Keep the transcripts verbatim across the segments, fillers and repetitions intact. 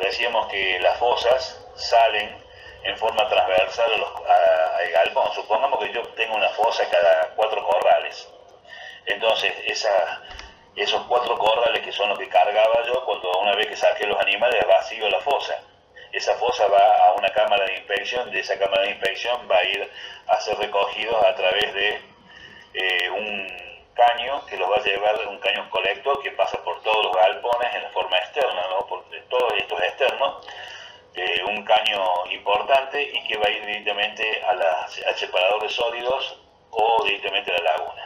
decíamos que las fosas salen en forma transversal a los, a, al galpón. Supongamos que yo tengo una fosa cada cuatro corrales. Entonces, esa, esos cuatro corrales que son los que cargaba yo, cuando una vez que saqué los animales, vacío la fosa. Esa fosa va a una cámara de inspección, de esa cámara de inspección va a ir a ser recogidos a través de eh, un caño que los va a llevar, un caño colector que pasa por todos los galpones en la forma externa, ¿no? Por todos estos externos, eh, un caño importante y que va a ir directamente a la, al separador de sólidos o directamente a la laguna.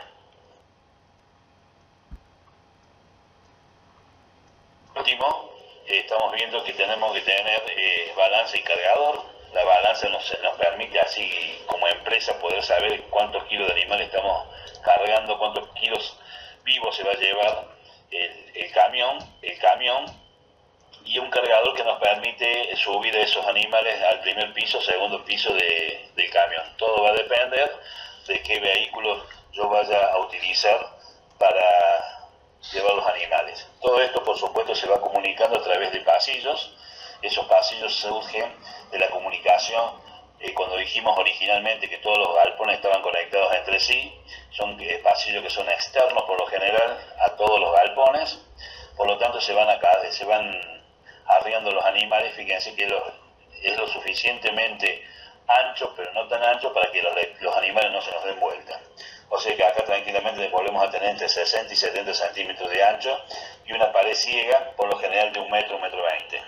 Por último, eh, estamos viendo que tenemos que tener eh, balanza y cargador. La balanza nos, nos permite así como empresa poder saber cuántos kilos de animal estamos cargando, cuántos kilos vivos se va a llevar el, el camión, el camión y un cargador que nos permite subir esos animales al primer piso, segundo piso de, del camión. Todo va a depender de qué vehículo yo vaya a utilizar para llevar los animales. Todo esto, por supuesto, se va comunicando a través de pasillos. Esos pasillos surgen de la comunicación. Eh, cuando dijimos originalmente que todos los galpones estaban conectados entre sí, son eh, pasillos que son externos por lo general a todos los galpones, por lo tanto se van acá, se van arriando los animales. Fíjense que los, es lo suficientemente ancho, pero no tan ancho para que los, los animales no se nos den vuelta. O sea que acá tranquilamente volvemos a tener entre sesenta y setenta centímetros de ancho y una pared ciega, por lo general de un metro, un metro veinte.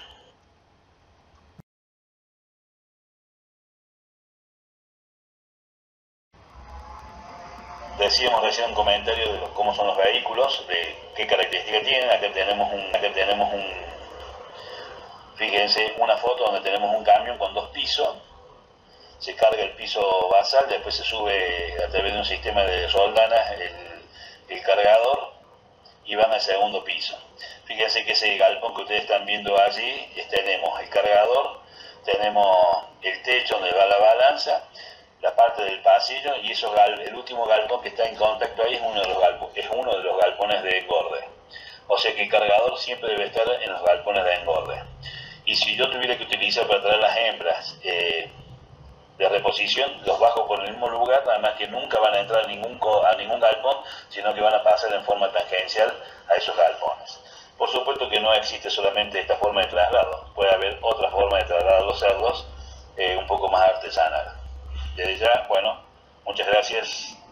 Decíamos recién un comentario de los, cómo son los vehículos, de qué características tienen. Acá tenemos un, acá tenemos un, fíjense, una foto donde tenemos un camión con dos pisos. Se carga el piso basal, después se sube a través de un sistema de roldanas el, el cargador y van al segundo piso. Fíjense que ese galpón que ustedes están viendo allí, tenemos el cargador, tenemos el techo donde va la balanza, la parte del pasillo y esos gal, el último galpón que está en contacto ahí es uno de los galpones, es uno de los galpones de engorde. O sea que el cargador siempre debe estar en los galpones de engorde. Y si yo tuviera que utilizar para traer las hembras eh, de reposición, los bajo por el mismo lugar, nada más que nunca van a entrar a ningún, a ningún galpón, sino que van a pasar en forma tangencial a esos galpones. Por supuesto que no existe solamente esta forma de traslado, puede haber otra forma de trasladar los cerdos eh, un poco más artesanal. Desde ya, bueno, muchas gracias.